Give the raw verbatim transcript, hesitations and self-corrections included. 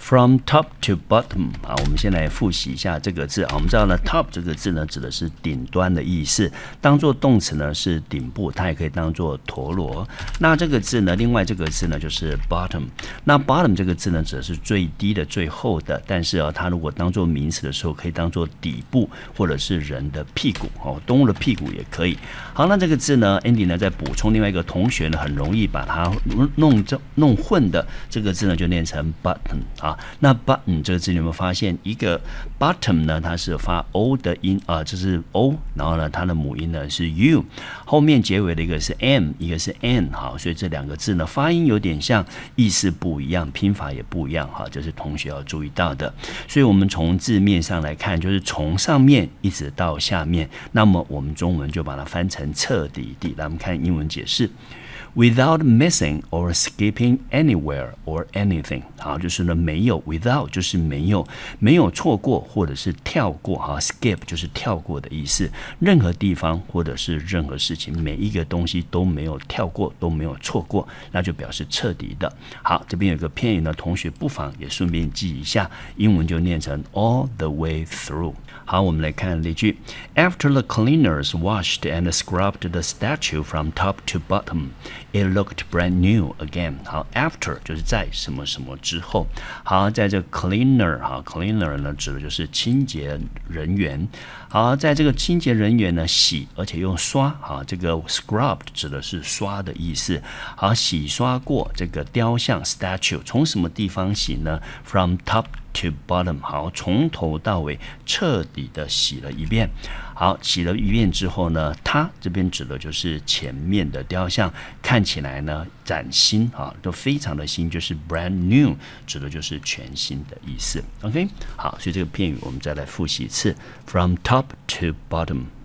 From top to bottom， 好，我们先来复习一下这个字。我们知道呢 ，top 这个字呢指的是顶端的意思，当做动词呢是顶部，它也可以当做陀螺。那这个字呢，另外这个字呢就是 bottom。那 bottom 这个字呢指的是最低的、最后的，但是啊，它如果当做名词的时候，可以当做底部或者是人的屁股哦，动物的屁股也可以。好，那这个字呢 ，Andy 呢在补充另外一个同学呢很容易把它弄弄混的这个字呢，就念成 button 啊。那 button 这个字你有没有发现，一个 bottom 呢，它是发 o 的音啊，这是 o， 然后呢，它的母音呢是 u， 后面结尾的一个是 m， 一个是 n， 好，所以这两个字呢发音有点像，意思不一样，拼法也不一样，哈，这是同学要注意到的。所以我们从字面上来看，就是从上面一直到下面，那么我们中文就把它翻成彻底地。来，我们看英文解释。Without missing or skipping anywhere or anything， 好，就是呢没有 without 就是没有没有错过或者是跳过哈 skip 就是跳过的意思，任何地方或者是任何事情，每一个东西都没有跳过，都没有错过，那就表示彻底的。好，这边有个片语呢，同学不妨也顺便记一下，英文就念成 all the way through。好，我们来看例句 After the cleaners washed and scrubbed the statue from top to bottom，It looked brand new again。 好 ，after 就是在什么什么之后。好，在这 cleaner 哈 ，cleaner 呢指的就是清洁人员。好，在这个清洁人员呢洗，而且用刷。好，这个 scrubbed 指的是刷的意思。好，洗刷过这个雕像 statue， 从什么地方洗呢 ？From top to bottom， 好，从头到尾彻底的洗了一遍。好，洗了一遍之后呢，它这边指的就是前面的雕像，看起来呢崭新啊，都非常的新，就是 brand new， 指的就是全新的意思。OK， 好，所以这个片语我们再来复习一次 ，from top to bottom。